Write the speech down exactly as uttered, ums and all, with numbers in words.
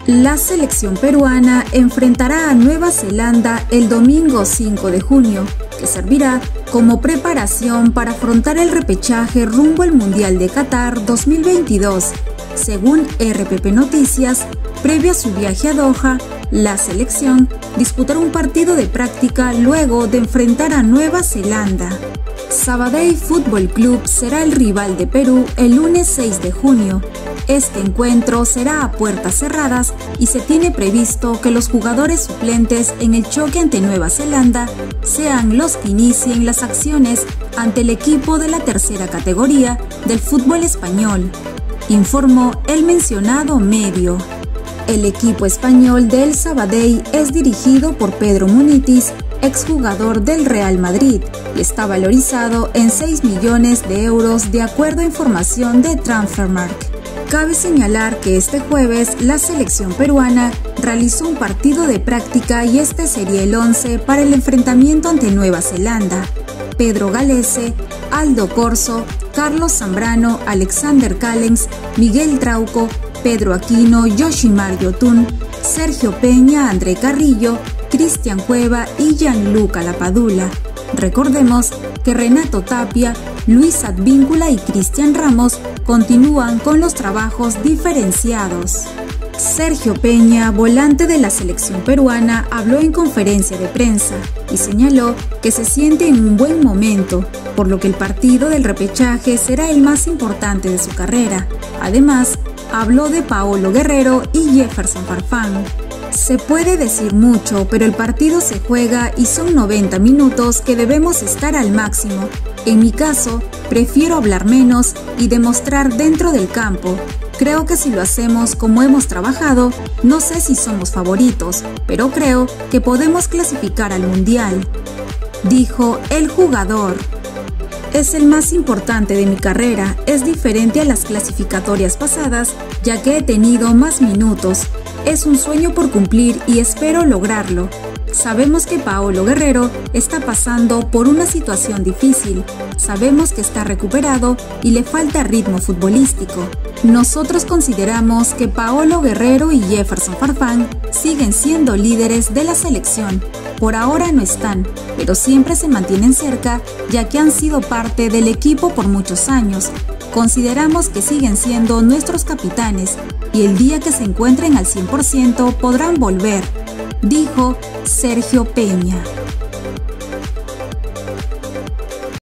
La selección peruana enfrentará a Nueva Zelanda el domingo cinco de junio, que servirá como preparación para afrontar el repechaje rumbo al Mundial de Qatar dos mil veintidós. Según R P P Noticias, previo a su viaje a Doha, la selección disputará un partido de práctica luego de enfrentar a Nueva Zelanda. Sabadell Fútbol Club será el rival de Perú el lunes seis de junio. Este encuentro será a puertas cerradas y se tiene previsto que los jugadores suplentes en el choque ante Nueva Zelanda sean los que inicien las acciones ante el equipo de la tercera categoría del fútbol español, informó el mencionado medio. El equipo español del Sabadell es dirigido por Pedro Munitis, exjugador del Real Madrid, y está valorizado en seis millones de euros de acuerdo a información de Transfermarkt. Cabe señalar que este jueves la selección peruana realizó un partido de práctica y este sería el once para el enfrentamiento ante Nueva Zelanda. Pedro Galese, Aldo Corso, Carlos Zambrano, Alexander Callens, Miguel Trauco, Pedro Aquino, Yoshimar Yotun, Sergio Peña, André Carrillo, Cristian Cueva y Gianluca Lapadula. Recordemos que Renato Tapia, Luis Advíncula y Cristian Ramos continúan con los trabajos diferenciados. Sergio Peña, volante de la selección peruana, habló en conferencia de prensa y señaló que se siente en un buen momento, por lo que el partido del repechaje será el más importante de su carrera. Además, habló de Paolo Guerrero y Jefferson Farfán. Se puede decir mucho, pero el partido se juega y son noventa minutos que debemos estar al máximo. En mi caso, prefiero hablar menos y demostrar dentro del campo. Creo que si lo hacemos como hemos trabajado, no sé si somos favoritos, pero creo que podemos clasificar al Mundial, dijo el jugador. Es el más importante de mi carrera, es diferente a las clasificatorias pasadas, ya que he tenido más minutos. Es un sueño por cumplir y espero lograrlo. Sabemos que Paolo Guerrero está pasando por una situación difícil. Sabemos que está recuperado y le falta ritmo futbolístico. Nosotros consideramos que Paolo Guerrero y Jefferson Farfán siguen siendo líderes de la selección. Por ahora no están, pero siempre se mantienen cerca ya que han sido parte del equipo por muchos años. Consideramos que siguen siendo nuestros capitanes y el día que se encuentren al cien por ciento podrán volver, dijo Sergio Peña.